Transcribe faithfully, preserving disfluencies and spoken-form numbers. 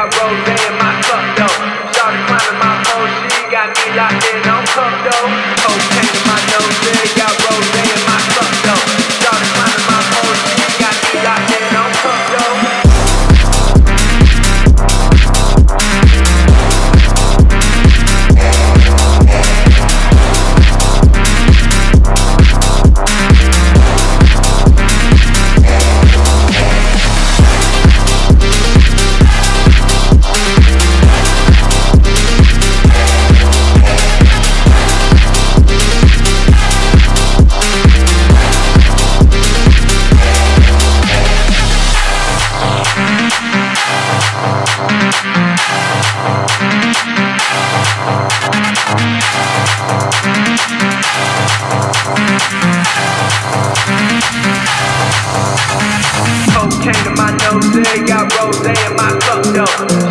got rose in my cup though. Shawty climbing my pole, she got me locked in on cup though. Cocaine in my nose, yeah, got rose in my cup though. Shawty climbing my pole, she got me locked in on cup though. Cocaine in my nose, yeah, got rose in my cup though.